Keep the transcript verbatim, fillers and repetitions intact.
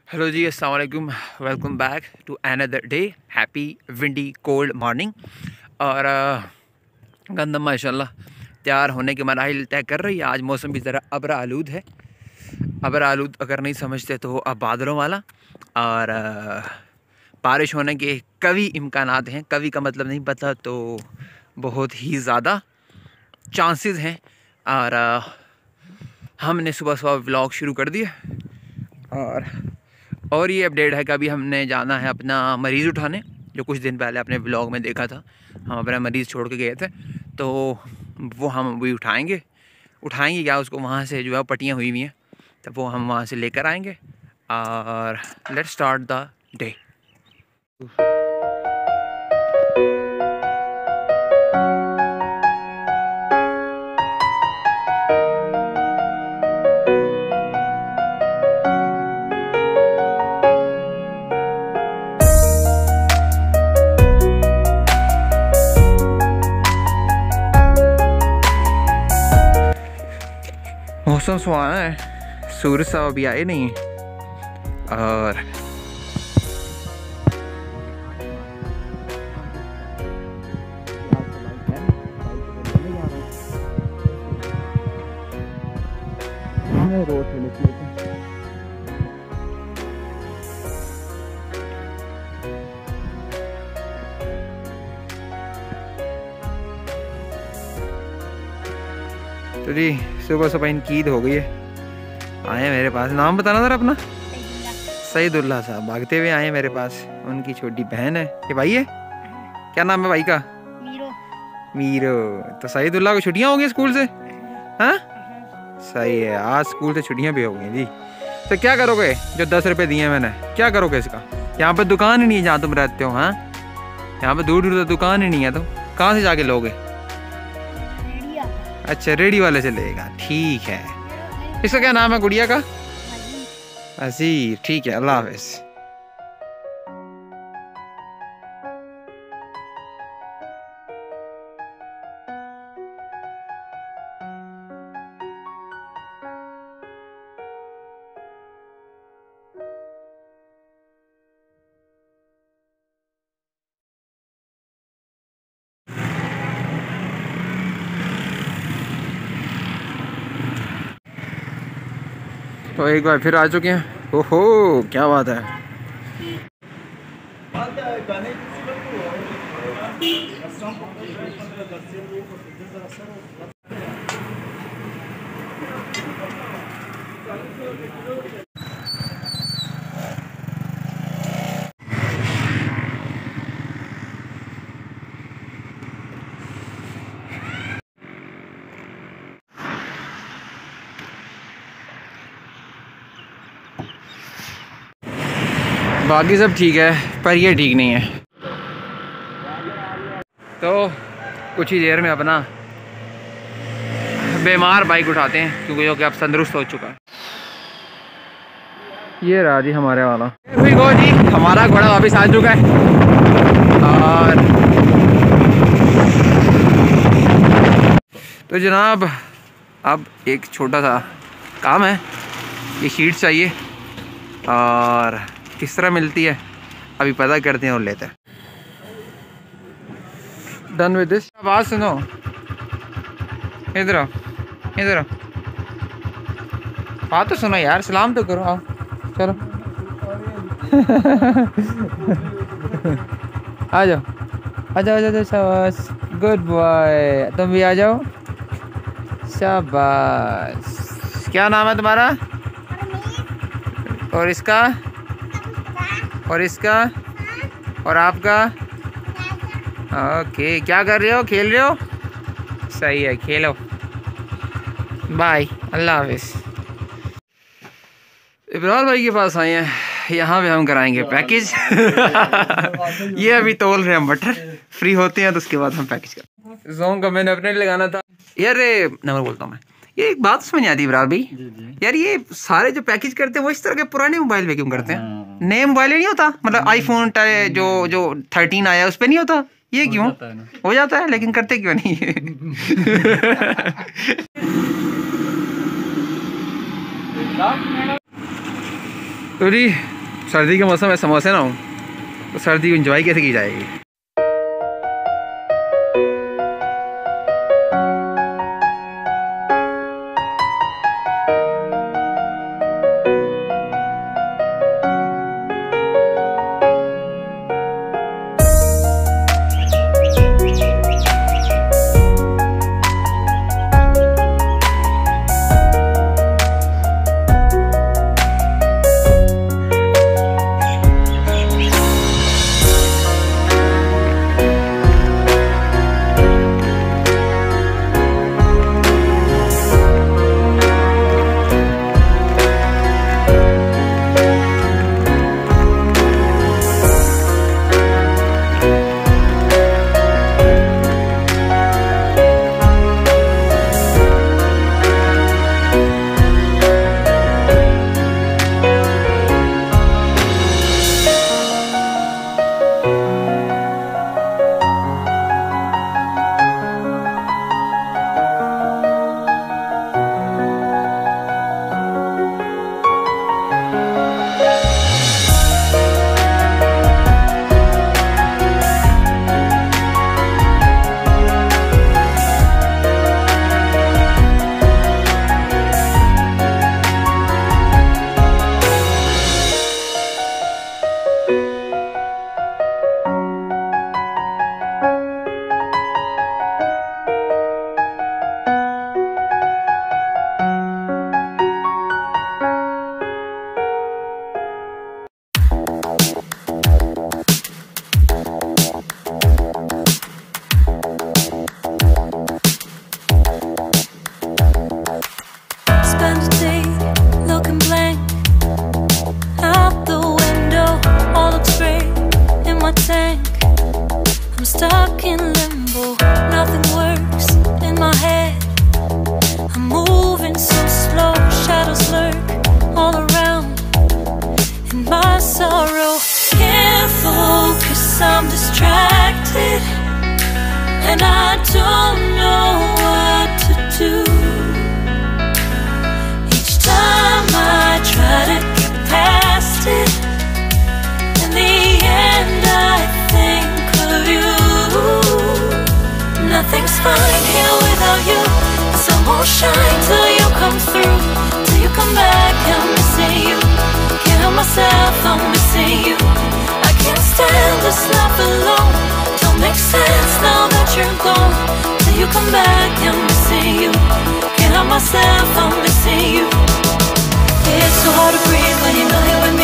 Hello जी, अस्सलाम वालेकुम। Welcome back to another day. Happy windy cold morning. और अ, गंदम माशाल्लाह तैयार होने के मराहिल तय कर रही है। आज मौसम भी ज़रा अब्र आलूद है। अब्र आलूद अगर नहीं समझते तो अब बादलों वाला। और अ, बारिश होने के कभी इम्कानात हैं। कभी का मतलब नहीं पता, तो बहुत ही ज़्यादा चांसेस हैं। और अ, हमने सुबह सुबह व्लॉग शुरू कर दिया। और और ये अपडेट है कि अभी हमने जाना है अपना मरीज़ उठाने, जो कुछ दिन पहले अपने ब्लॉग में देखा था। हम अपना मरीज़ छोड़ के गए थे, तो वो हम अभी उठाएंगे। उठाएंगे क्या, उसको वहाँ से जो है पट्टियाँ हुई हुई हैं, तब वो हम वहाँ से लेकर आएंगे। और लेट्स स्टार्ट द डे। मौसम सुहाना है, सूरज साहब अभी आए नहीं हैं। और रोड तो जी सुबह सुबह इनकी ईद हो गई है। आए हैं मेरे पास। नाम बताना सर अपना। सईदुल्ला साहब भागते हुए आए हैं मेरे पास। उनकी छोटी बहन है। ये भाई है, क्या नाम है भाई का? मीरो। मीरो। तो सईदुल्ला को छुट्टियां हो गई स्कूल से? हाँ सही है, आज स्कूल से छुट्टियां भी हो गई जी। तो क्या करोगे जो दस रुपए दिए मैंने, क्या करोगे इसका? यहाँ पे दुकान ही नहीं है जहाँ तुम रहते हो। हाँ, यहाँ पे दूर दूर तक दुकान ही नहीं है, तो कहाँ से जाके लोगे? अच्छा, रेडी वाले से लेगा, ठीक है। इसका क्या नाम है गुड़िया का? अजीर। ठीक है, अल्लाह हाफिज। तो एक बार फिर आ चुके हैं। ओहो क्या बात है। बाकी सब ठीक है, पर ये ठीक नहीं है। तो कुछ ही देर में अपना बीमार बाइक उठाते हैं, क्योंकि जो कि अब तंदुरुस्त हो चुका है। ये रहा जी हमारे वाला। गो जी, हमारा घोड़ा वापस आ चुका है। और तो जनाब अब एक छोटा सा काम है। ये शीट चाहिए, और किस तरह मिलती है अभी पता करते हैं और लेते हैं। Done with this. आवाज़ सुनो, इधर आओ, इधर आओ, बात तो सुनो यार, सलाम तो करो। आओ चलो। आ जाओ आ जाओ आ जाओ, शाबाश, गुड बॉय। तुम भी आ जाओ, शाबाश। क्या नाम है तुम्हारा? और इसका? और इसका? और आपका? ओके, क्या कर रहे हो? खेल रहे हो? सही है, खेलो। बाय, अल्लाह हाफिज। इब्रार भाई के पास आए हैं। यहाँ पे हम कराएंगे पैकेज। ये अभी तोल रहे हैं मटर, फ्री होते हैं तो उसके बाद हम पैकेज कर। जोन का मैंने अपने लगाना था यार। नंबर बोलता हूँ मैं। ये एक बात समझ नहीं आती इब्रार भाई, यार ये सारे जो पैकेज करते हैं वो इस तरह के पुराने मोबाइल पे क्यों करते हैं? नए मोबाइल नहीं होता, मतलब आईफोन जो जो थर्टीन आया उस पर नहीं होता, ये क्यों? हो जाता है, लेकिन करते क्यों नहीं है? तो जी सर्दी का मौसम है, समोसे ना हो तो सर्दी को एंजॉय कैसे की जाएगी। I'm stuck in limbo, nothing works in my head. I'm moving so slow, shadows lurk all around. In my sorrow, can't focus, I'm distracted, and I don't know what to do. Each time I try to get past it, in the end I think of you. Nothing's fine here without you. The sun won't shine till you come through. Till you come back, I'm missing you. Can't help myself, I'm missing you. I can't stand this life alone. Don't make sense now that you're gone. Till you come back, I'm missing you. Can't help myself, I'm missing you. It's so hard to breathe when you're not here with me.